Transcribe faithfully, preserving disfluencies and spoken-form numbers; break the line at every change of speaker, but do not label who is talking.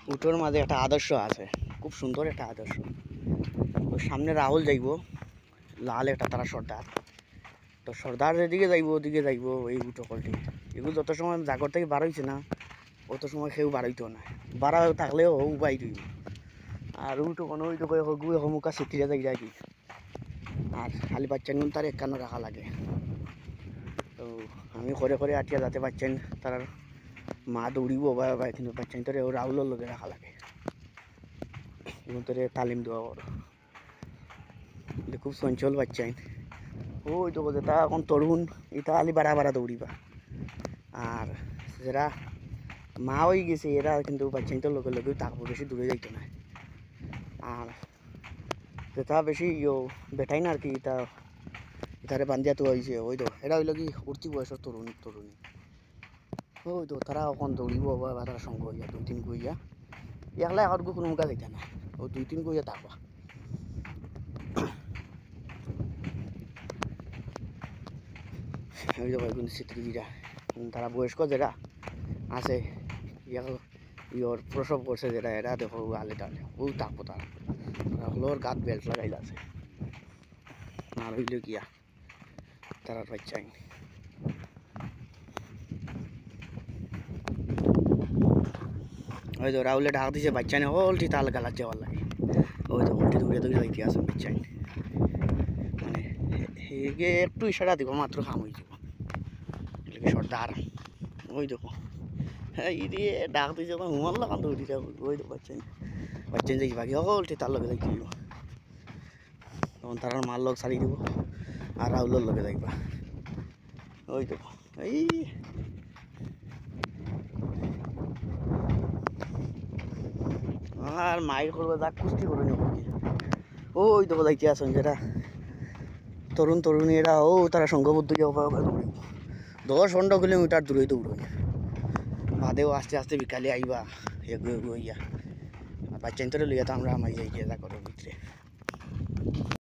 উটোর মাঝে একটা আদর্শ আছে, খুব সুন্দর একটা আদর্শ। তো সামনে রাহুল যাইব, লাল একটা তারা সর্দার। তো সর্দার যেদিকে যাইব ওদিকে যাইব এই উটো কলটি। এগুলো যত সময় জাগর থেকে বার হয়েছে না, অত সময় কেউ বাড়াইতো না, বাড়া থাকলেও হৌ বাই দিই। আর উটো কোনো উইটো করে গুয়ে হমুকা সিটিরে যাই যাই আর খালি বাচ্চান তার এক কানো রাখা লাগে। তো আমি করে করে আটিয়া যাতে বাচ্চান তার মা দৌড়িব বা কিন্তু বাচ্চান তোরে রাহুলের লগে রাখা লাগে, এবং তোরে তালিম দেওয়া বড়। খুব চঞ্চল বাচ্চাইন। ওই তো বোঝে তা এখন তরুণ এটা আলি বাড়া বাড়া দৌড়িবা। আর যারা মা হয়ে গেছে এরা কিন্তু বাচ্চাইনটার লগে লগেও থাকবো, বেশি দূরে যাইতো না। আর যেটা বেশি ইয়ো বেটাই না আর কি, এটা এটারে বান্ধিয়া তো হয়েছে। ওই তো এটা হইল কি উঠতি বয়সের তরুণ তরুণী। ওই তো তারা এখন দৌড়িব বা তারা সঙ্গ হইয়া দুই তিন গইয়া একলা এখন কোনো মুখা যাইতা না, ও দুই তিন গইয়া থাকবা। ওই তো কয়েকজন স্মৃতিরা তারা বয়স্ক যারা আছে ইয়র প্রসব করছে যেটা, এরা দেখো আলে টালে ও থাকবো। তারা হলোর গাত বেল্ট লাগাইল আছে। আর হইল গিয়া তারা বাচ্চাই ওই তো রাহুলে ডাক দিছে বাচ্চা নে হলটি তাল গালাত যাওয়ার লাগে। ওই তো হলটি দৌড়ে দৌড়ে যাইতে আছে বাচ্চাই, মানে হেগে একটু ইশারা দিব মাত্র খাম হয়ে যাব সর্দার। ওই দেখো হ্যাঁ ই দিয়ে ডাক দিছে হুমার লাগান দৌড়ি যাবো। ওই তো বাচ্চাই বাচ্চাই যাই বাকি হলটি তার লগে যাইতে দিব, তখন তার মার লগ ছাড়ি দিব আর রাহুলের লগে যাইবা। ওই দেখো এই আর মাইর করবে যা কুস্তি করে নেব। ওই তো যাইতে আসুন যেটা তরুণ তরুণী এরা, ও তারা সংঘবদ্ধ দৌড়িব দশ পনেরো কিলোমিটার দূরে দৌড়ব। বাদেও আস্তে আস্তে বিকালে আইবা এগুলো এগুলো ইয়া বাচ্চা লইয়া তো আমরা আমার যাই গিয়ে যা করো ভিতরে।